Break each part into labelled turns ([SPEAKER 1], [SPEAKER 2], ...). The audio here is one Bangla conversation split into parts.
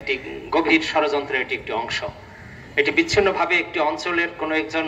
[SPEAKER 1] একটি গভীর ষড়যন্ত্রের এটি একটি অংশ। এটি বিচ্ছিন্নভাবে একটি অঞ্চলের কোনো একজন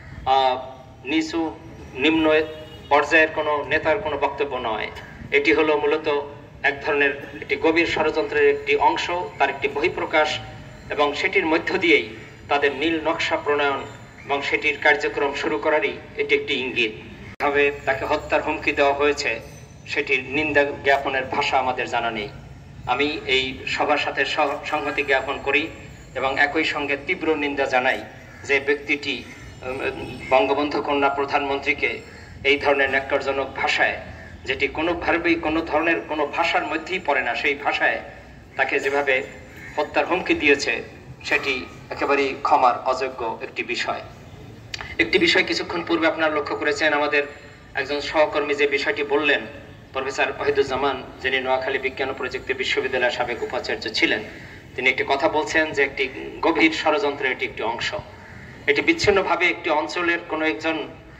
[SPEAKER 1] নিচু নিম্ন পর্যায়ের কোনো নেতার কোনো বক্তব্য নয়। এটি হলো মূলত এক ধরনের একটি গভীর ষড়যন্ত্রের একটি অংশ, তার একটি বহিঃপ্রকাশ, এবং সেটির মধ্য দিয়েই তাদের নীল নকশা প্রণয়ন এবং সেটির কার্যক্রম শুরু করারই এটি একটি ইঙ্গিত। ভাবে তাকে হত্যার হুমকি দেওয়া হয়েছে সেটির নিন্দা জ্ঞাপনের ভাষা আমাদের জানা নেই। আমি এই সবার সাথে সংহতি জ্ঞাপন করি এবং একই সঙ্গে তীব্র নিন্দা জানাই যে ব্যক্তিটি বঙ্গবন্ধু কন্যা প্রধানমন্ত্রীকে এই ধরনের ন্যাক্কারজনক ভাষায়, যেটি কোনোভাবেই কোনো ধরনের কোনো ভাষার মধ্যেই পড়ে না, সেই ভাষায় তাকে যেভাবে হত্যার হুমকি দিয়েছে সেটি একেবারেই ক্ষমার অযোগ্য একটি বিষয়। একটি বিষয় কিছুক্ষণ পূর্বে আপনারা লক্ষ্য করেছেন, আমাদের একজন সহকর্মী যে বিষয়টি বললেন, প্রফেসর ওয়াহিদুজ্জামান, যিনি নোয়াখালী বিজ্ঞান ও প্রযুক্তি বিশ্ববিদ্যালয়ের সাবেক উপাচার্য ছিলেন, তিনি একটি কথা বলছেন যে একটি গভীর ষড়যন্ত্রের এটি একটি অংশ। এটি বিচ্ছিন্নভাবে একটি অঞ্চলের কোনো একজন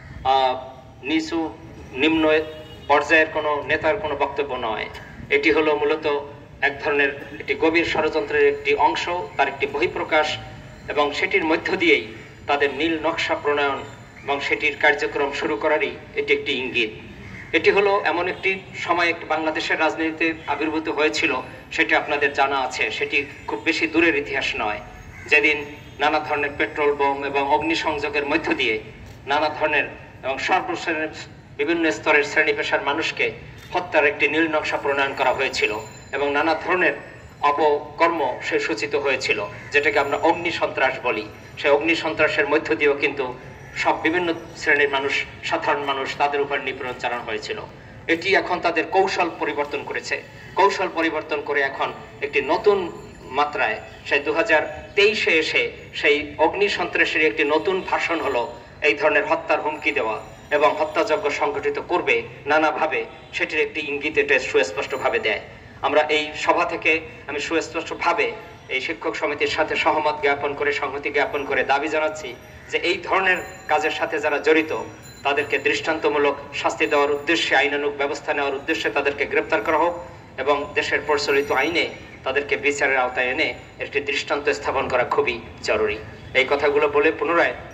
[SPEAKER 1] নিচু নিম্ন পর্যায়ের কোনো নেতার কোনো বক্তব্য নয়। এটি হলো মূলত এক ধরনের একটি গভীর ষড়যন্ত্রের একটি অংশ, তার একটি বহিঃপ্রকাশ, এবং সেটির মধ্য দিয়েই তাদের নীল নকশা প্রণয়ন এবং সেটির কার্যক্রম শুরু করারই এটি একটি ইঙ্গিত। এটি হলো এমন একটি সময় বাংলাদেশের রাজনীতিতে আবির্ভূত হয়েছিল, সেটি আপনাদের জানা আছে। সেটি খুব বেশি দূরের ইতিহাস নয়, যেদিন নানা ধরনের পেট্রোল বোম এবং অগ্নিসংযোগের মধ্য দিয়ে নানা ধরনের এবং সর্বশ্রেণীর বিভিন্ন স্তরের শ্রেণী পেশার মানুষকে হত্যার একটি নীল নকশা প্রণয়ন করা হয়েছিল এবং নানা ধরনের অপকর্ম সে সূচিত হয়েছিল, যেটাকে আমরা অগ্নি সন্ত্রাস বলি। সেই অগ্নি সন্ত্রাসের মধ্য দিয়েও কিন্তু সব বিভিন্ন শ্রেণীর মানুষ, সাধারণ মানুষ, তাদের উপর নিপীড়ন চালানো হয়েছিল। এটি এখন তাদের কৌশল পরিবর্তন করেছে, কৌশল পরিবর্তন করে এখন একটি নতুন মাত্রায় সেই 2023-এ এসে সেই অগ্নি সন্ত্রাসের একটি নতুন ভাষণ হলো এই ধরনের হত্যার হুমকি দেওয়া এবং হত্যাযজ্ঞ সংগঠিত করবে নানাভাবে, সেটির একটি ইঙ্গিত এটা সুস্পষ্টভাবে দেয়। আমরা এই সভা থেকে আমি সুস্পষ্টভাবে এই শিক্ষক সমিতির সাথে সহমত জ্ঞাপন করে, সংহতি জ্ঞাপন করে দাবি জানাচ্ছি যে এই ধরনের কাজের সাথে যারা জড়িত তাদেরকে দৃষ্টান্তমূলক শাস্তি দেওয়ার উদ্দেশ্যে, আইনানুগ ব্যবস্থা নেওয়ার উদ্দেশ্যে তাদেরকে গ্রেপ্তার করা হোক এবং দেশের প্রচলিত আইনে তাদেরকে বিচারের আওতায় এনে একটি দৃষ্টান্ত স্থাপন করা খুবই জরুরি। এই কথাগুলো বলে পুনরায়